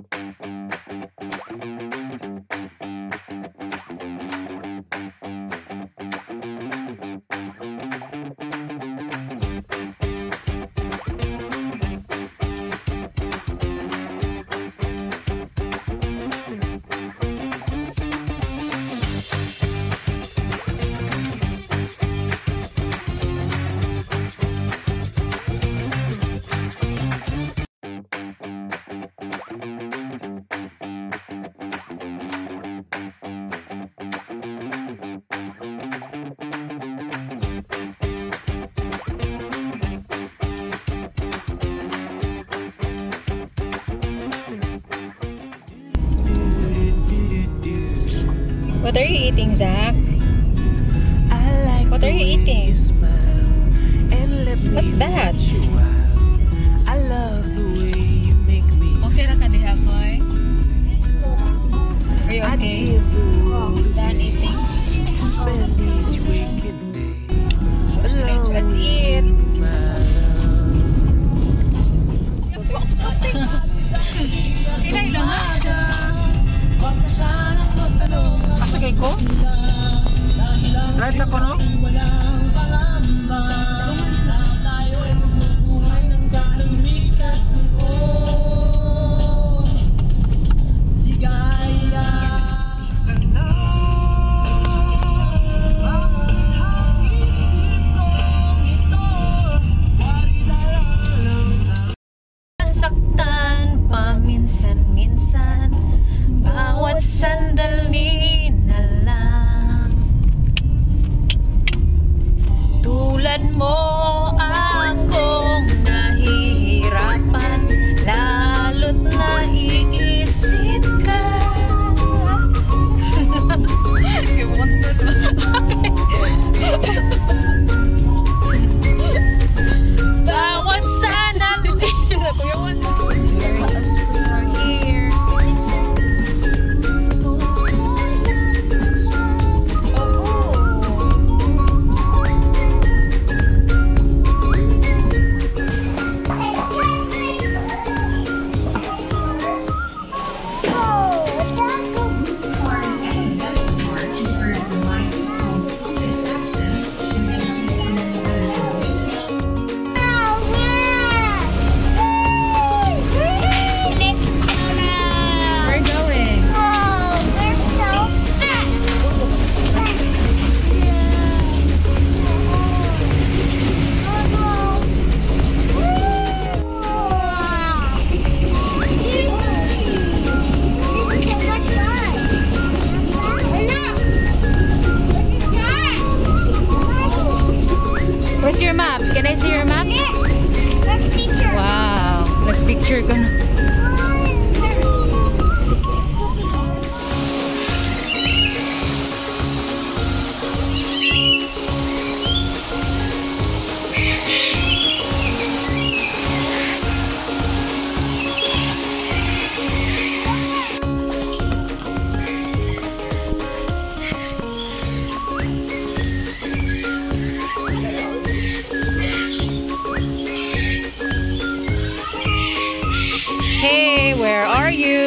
What are you eating, Zach? What are you eating? What's that? Okay na ka diha, boy? Are you okay? Done eating? Let's eat. Pinay lang ha? Asa kay ko? Right ako no? Saktan paminsan-minsan, bawat sandali na lang. Tulad mo akong nahihirapan, lalo't naiisip ka. Bawat sandali. Where's your map? Can I see your map? Let's picture. Wow. Let's picture ko na. Hey, where are you?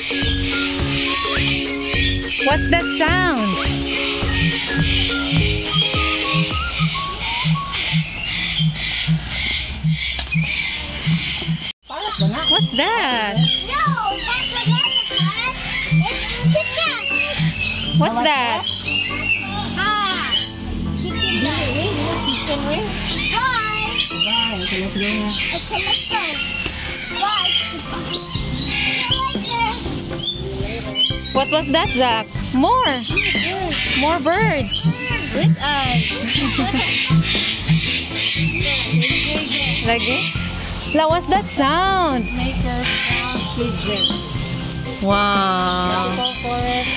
What's that sound? What's that? No, that's a It's chicken. What's that? Chicken wing. Bye. It's a let's go. Bye. What was that, Zach? More. More birds. With us. Lagi? La, what's that sound? Maker sound pigeon. Wow. Go for it.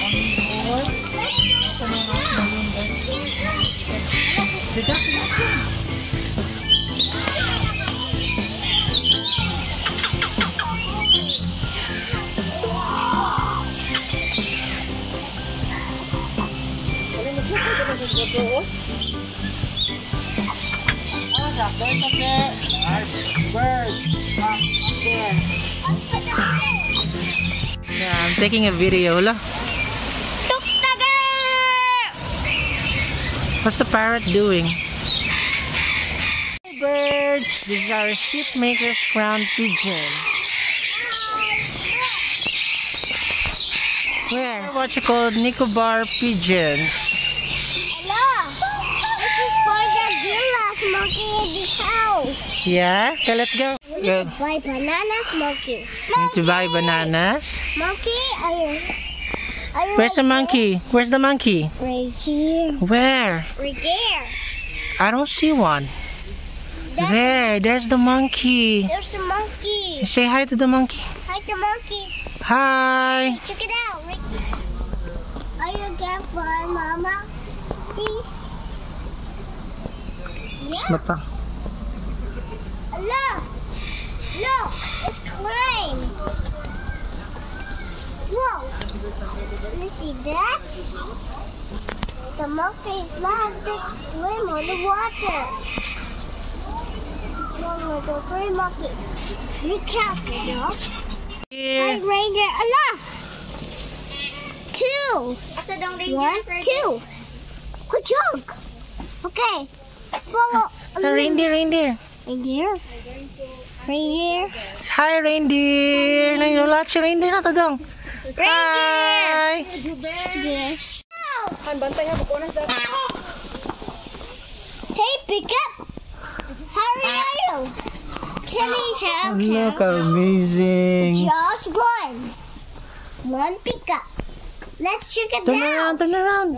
Birds. There. Yeah, I'm taking a video. Look. What's the parrot doing? Hey birds! This is our shipmaker's crown pigeon. Where? What you call Nicobar pigeons. Hello! This is for the gorilla smoking in this house. Yeah? Okay, let's go. Go. Buy bananas, monkey. Need to buy bananas. Monkey, are you Where's the monkey? Where's the monkey? right here? Where? Right there. I don't see one. There's the monkey. There's a monkey. Say hi to the monkey. Hi, the monkey. Hi. Check it out. Right there. Are you good for mama? Yeah. Mata. Look. Look. It's climb. Whoa. Let me see that. The monkeys love to swim on the water. One of the three monkeys. Look out, you know. Here. Ranger, Allah! 2. 1, 2. Good job. Okay. Follow. The reindeer. Reindeer. Reindeer. Hi reindeer. Nangyulat si reindeer na to dong. Hi. Reindeer. Hey, pick up. How are you? Can we have Look, amazing. just one? One pick up. Let's check it Turn out. around, turn around.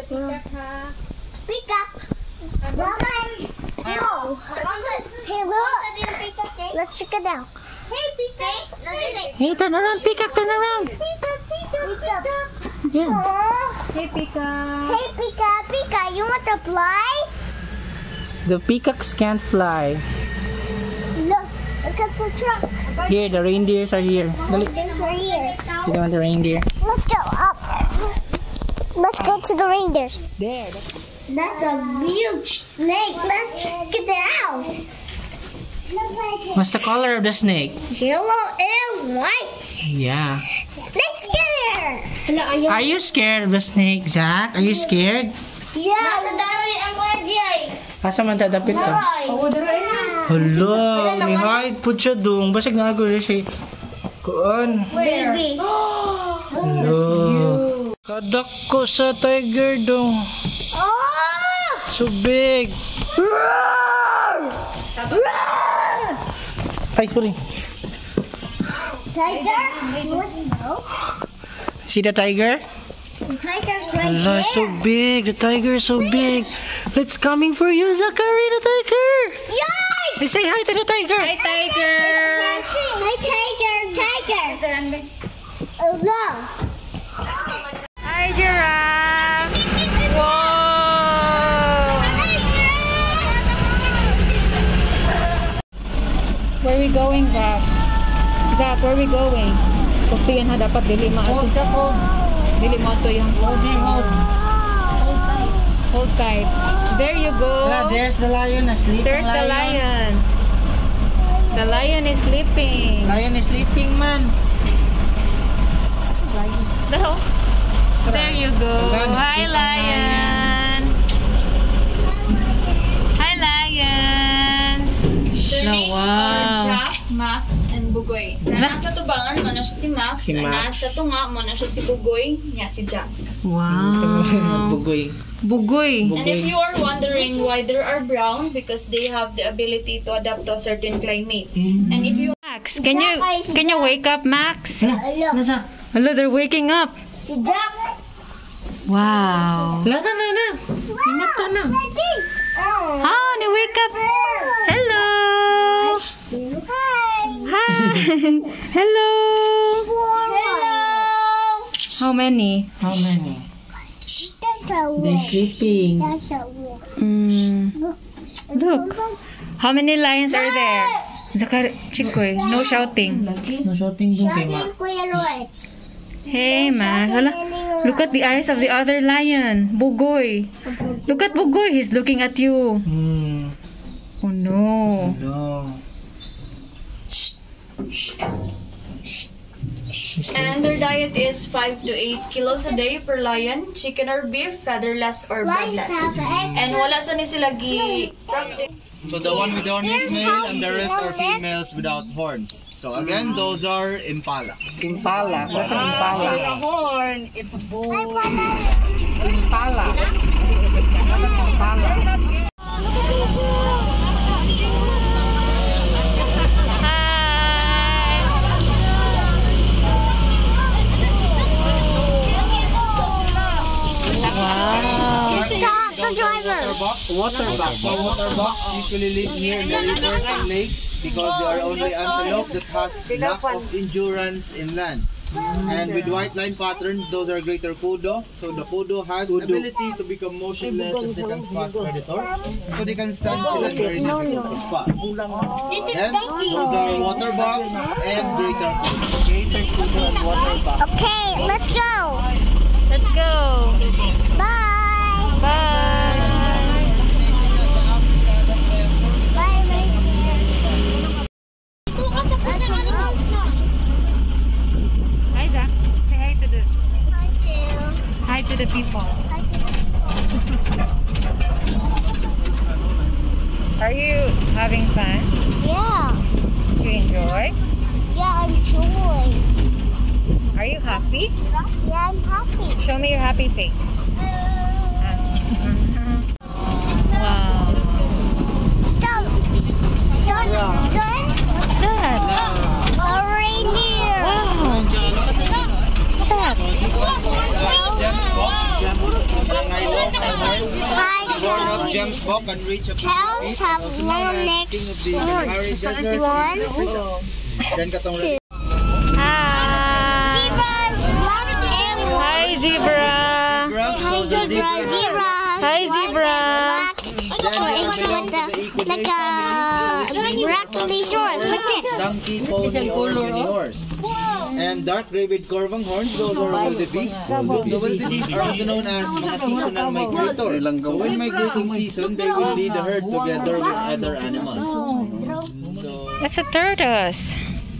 Pick up. Bye-bye. No. Hey, look. Let's check it out. Hey, pick up. Hey, turn around, peacock, turn around. Pick up. Yeah. Hey, Pika. Hey, Pika. Pika, you want to fly? The peacocks can't fly. Look at the truck. Here, the reindeers are here. Dali. Reindeers are here. See the reindeer. Let's go up. Let's go to the reindeers. There. That's a huge snake. Let's check it out. What's the color of the snake? Yellow and white. Yeah. Let's get her. Are you scared of the snake, Zach? Are you scared? Yeah. Nasa dari ang kajay. Asa man tadapit ka? Hala, may hide po siya dong. Basag na ako siya. Kuan. Baby. Hala. Kadak ko sa tiger dong. Oh! So big. Ay, sorry. Tiger? You want to know? See the tiger? The tiger's right Hala, there. so big. The tiger is so big. It's coming for you, Zachary, the tiger. Yay! Say hi to the tiger. Hi, Tiger! Hi, tiger. Oh, look. Hi, giraffe! Whoa! Where are we going, Zach? Zach, where are we going? Kuktiyan ha, dapat dili maato. Dili mo ato yung hold tight. There you go. There's the lion asleep. There's the lion. The lion is sleeping. Lion is sleeping, man. No. There you go. Hi, lion. Hi, lions. Their names wow. are Jack, Max, and Bugoy. Na nasa tubangan mo na siya si Max, Si Max. nasa tunga mo na siya si Bugoy, niya si Jack. Wow. Bugoy. Bugoy. And if you are wondering why they are brown, because they have the ability to adapt to a certain climate. And if you Max, can you wake up, Max? Look. Nasa? Hello, they're waking up. Si Jack. Na. Wow. Nimata na. Oh. Oh, they wake up. Hello. Hi. Hi. Hello. Hello. How many? How many? That's a They're wolf. sleeping. That's a wolf. Look. How many lions are there? Zakar, Chikoy, no shouting. No shouting doon kay Ma. Shouting Kuya Roach. Hey, Max. Hala, look at the eyes of the other lion. Bugoy. Look at Bugoy. He's looking at you. Oh, no. No. And their diet is 5 to 8 kilos a day per lion, chicken or beef, featherless or bloodless. And wala sa ni sila gi. So the one with horns is male and the rest are females without horns. So again, those are impala. Impala. What's an impala? A horn, it's a bull. Impala. Impala. Water bucks usually live near the rivers and lakes because they are only antelope that has lack of endurance inland. And with white line patterns, those are greater kudu. So the kudu has ability to become motionless if they can spot predator. So they can stand still and very difficult to spot. Then those are water bucks and greater kudu and water bucks. Okay, let's go. Let's go. Bye. Bye. Hi, Zach. Say hi to the people. Are you having fun? Yeah. You enjoy? Yeah, enjoy. Are you happy? Yeah, I'm happy. Show me your happy face. Wow. Stop. Stop. Done? What's that? A reindeer. Wow. What's that? Gems Bok can reach a Cows have long necks. One. Then katong Two. Hi. Zebras, black and white. Hi, zebra. Hi, zebra. Hi, zebra. Stripes with like a broccoli shorts like this. donkey, pony, or mini horse. And dark gray-billed corvang horns, those are wildebeest. The wildebeest are also known as mga seasonal migrator. So when migrating season, they will lead the herd together with other animals. So That's a tortoise.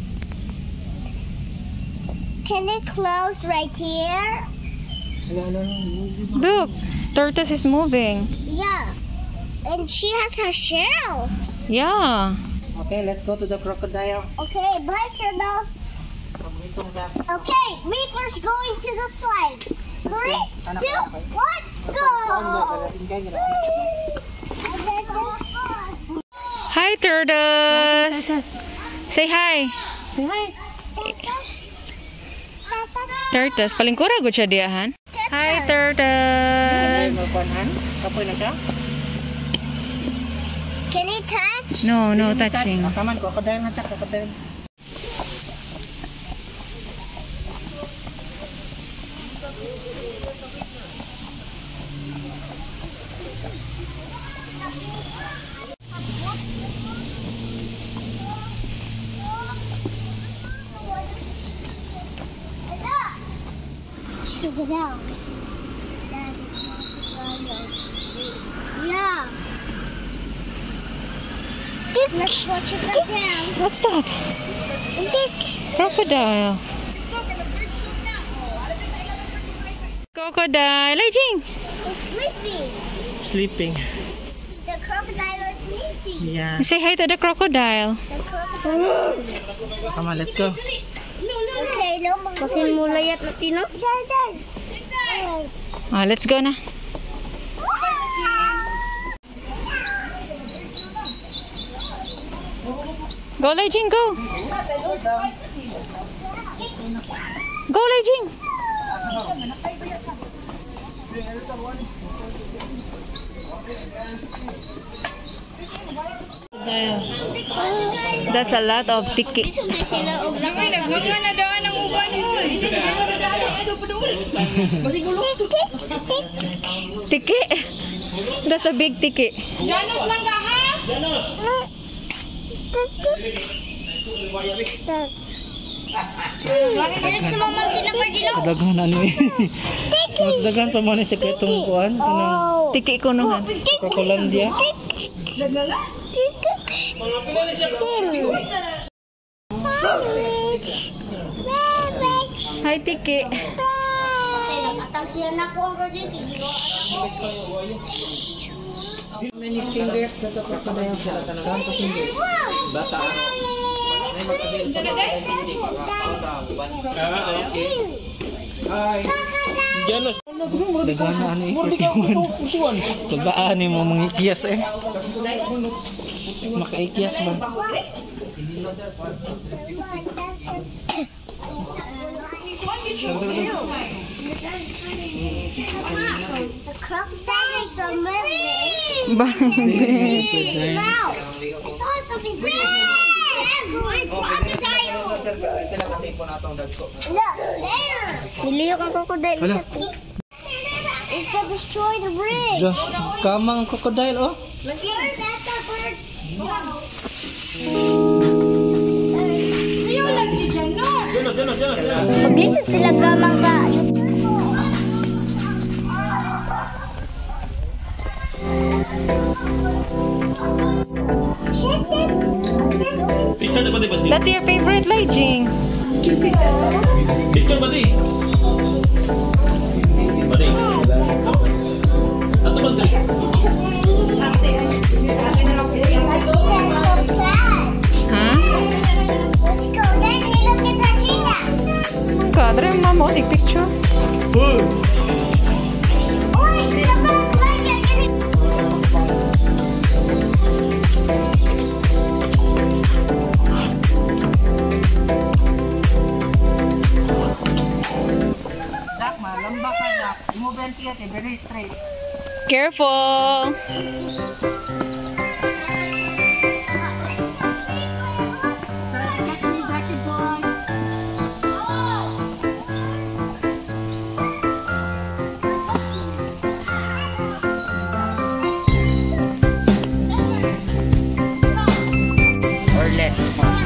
Can it close right here? Look, tortoise is moving. Yeah. And she has her shell. Yeah. Okay, let's go to the crocodile. Okay, bite your nose. Okay, me first going to the slide. 3, 2, 1, go! Hi, tortoise. Say hi. Say hi. Tortoise. Palingkura gud siya diyahan. Hi, tortoise. Kapoy na siya? Can it touch? No, no touching. Come on, crocodile na siya, crocodile. Check it out. Yeah. Let's go check it down. What's that? Crocodile. Crocodile. Hey, Jing. It's sleeping. Sleeping. The crocodile is sleeping. Yeah. Say hi to the crocodile. The crocodile. Come on, let's go. Okay, no more. Kasi mo layat na tino. Dad. Ah, let's go na. Go, Lei-Jing, go. Go, Lei-Jing. That's a lot of tiki. Tiki. That's a big tiki. Janos lang ka, ha? Daghan ano eh. Mas daghan pa man sa ketong kuan kanang Tiki ko naman. Crocodilandia. Hi, Tiki. Many fingers does a crocodile have? Bata. Janos. Dagana ano ikutuan. Tagaan ni mo mangikiyas eh. Makaikiyas ba? The crocodiles are moving. Bakit? Wow! I saw something red. Crocodile. Look there. Miliyo ka crocodile. It's gonna destroy the bridge. Kamang crocodile oh. Look here. That's a bird. Pag-isip sila gamang sa That's your favorite lighting. Picture badi. Badi. Ato badi. Huh? Let's go, Daddy. Look at that cheetah. God, mama, take picture. Oi, come on, look at it. Dakma, lamba ka na. Move very straight. Careful. Or less.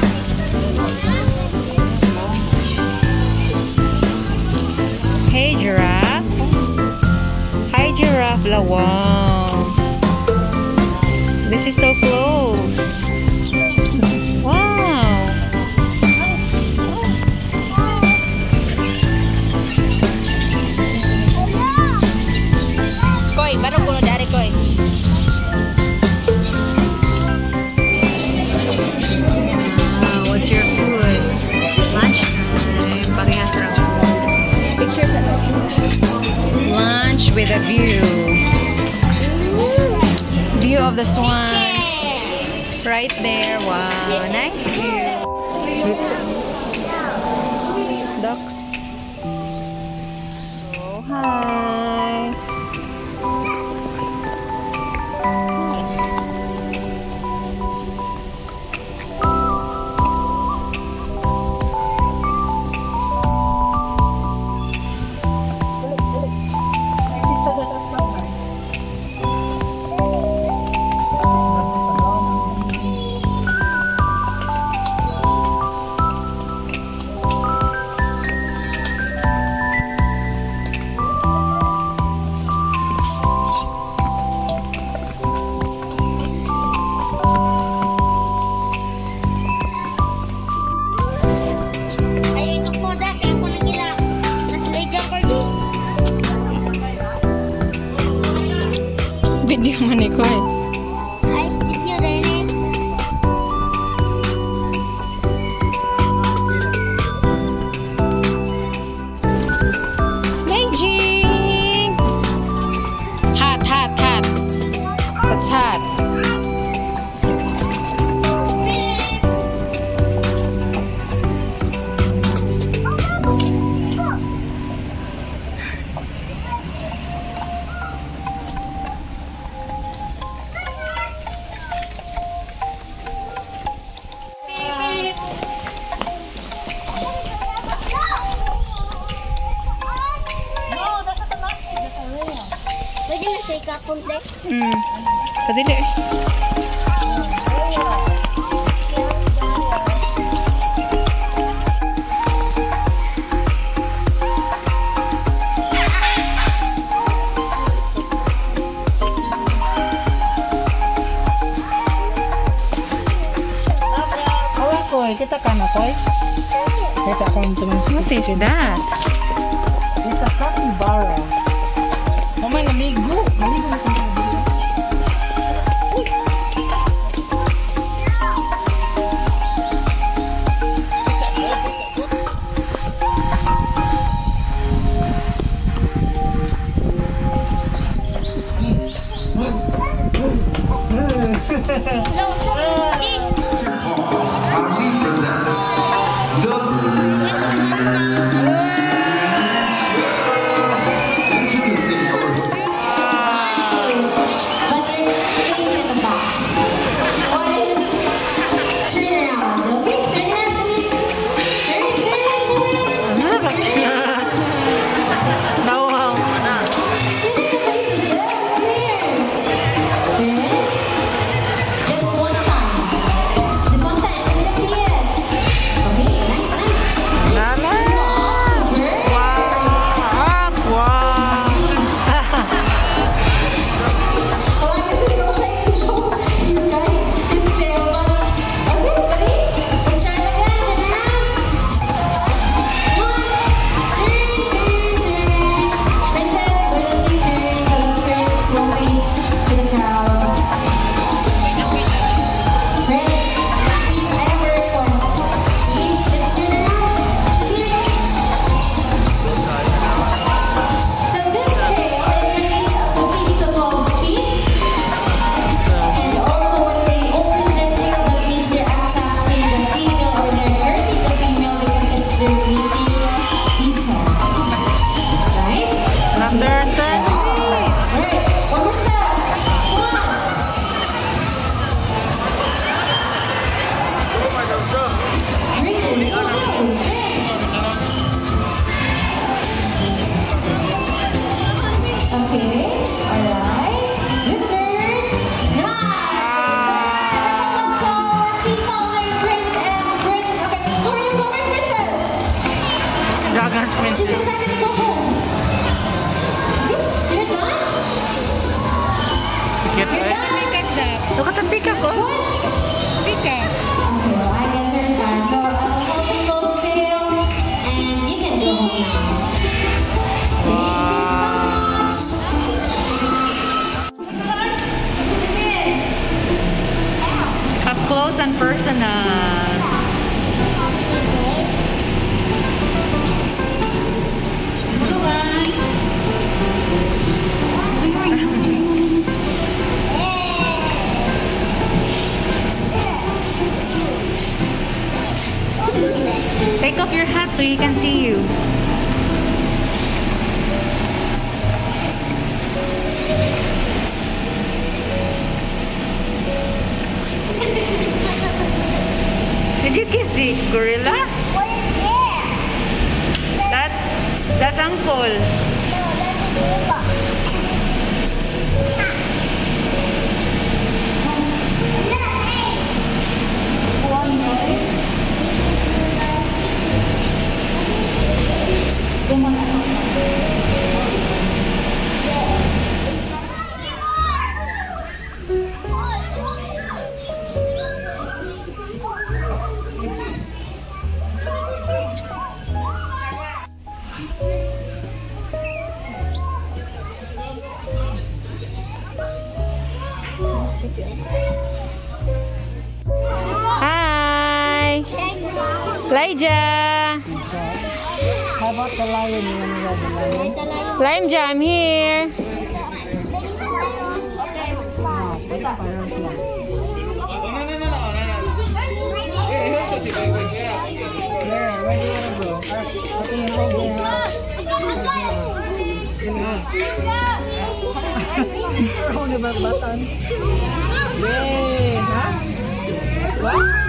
Hey, giraffe. Hi, giraffe. Wow. This is so close. Wow. Koy, baru kuno dari Koy. What's your food? Lunch? Parehas lang. Picture sa lunch with a view. View of the swans. Right there. Wow. Nice view. Ducks. So, hi. Ay, ito po dati ako nagila. Mas legal ko dito. Video mo ni Koy. Ay, video din eh. Beijing! Hot, hot, hot. That's hot. Pwede na sa ikapunte. Kadili. Koy, kita ka na Koy. Kita akong What is that? It's a capybara. Mamay, naligo. Naligo na kami. She's excited to go home. You're done? You're done? Look at the peacock, oh. Peacock. Okay, well, I guess we're done. So I will hope you close the tail, and you can go home now. Thank you so much. Up close and personal. Take off your hat so he can see you. Did you kiss the gorilla? What is there? That's Uncle. No, that's a gorilla. Hi, Elijah. How about the lion? You want to ride the lion? Elijah, I'm here. Where do you want to go? What can you hold there? Hold the button. Yay! Huh? What?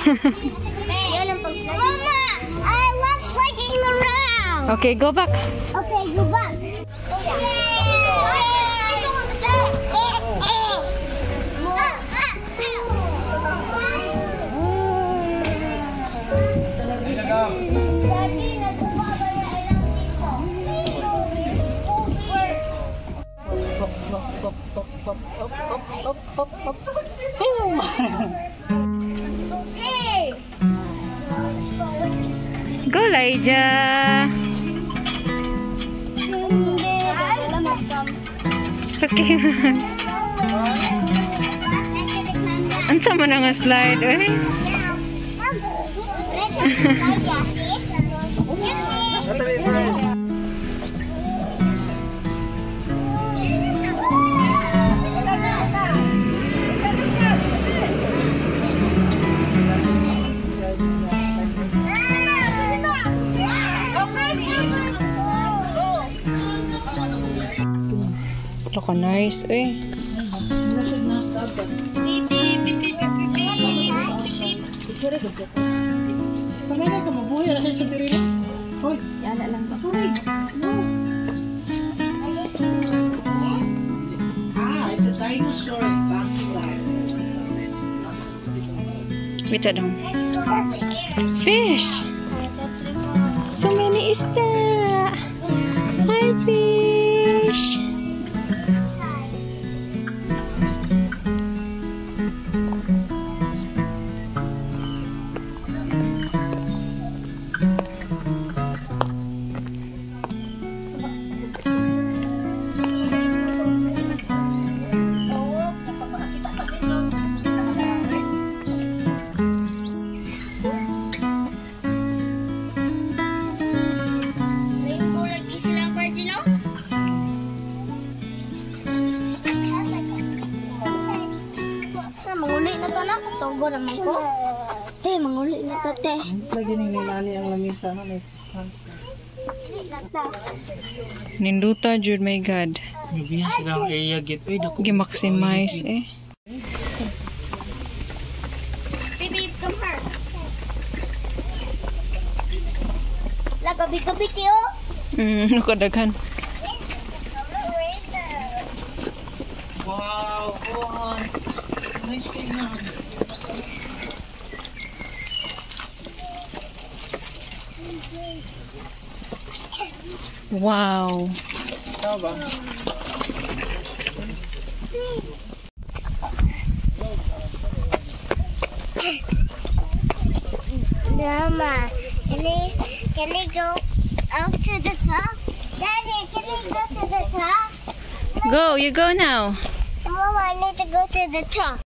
Mama, I love sliking around. Okay, go back. Okay, go back. Go, Elijah. Okay. Ansa man nga slide, eh? Look, nice, eh? It's a dinosaur dancing live. Wait a dong. Fish! So many isda! Hi, fish! Manguli na to na. Togo naman ko. Manguli na to, te. Lagi ning nani ang lamisa na ni. Ninduta, Jude, my God. Biya sila ang area git. Ay, dako. Gi-maximize, eh. Baby, come here. La, gabi-gabi, tiyo. Nakadagan. Wow, oh, nice thing na. Wow. Tama. Mama, can I go up to the top? Daddy, can I go to the top? Go, you go now. Mama, I need to go to the top.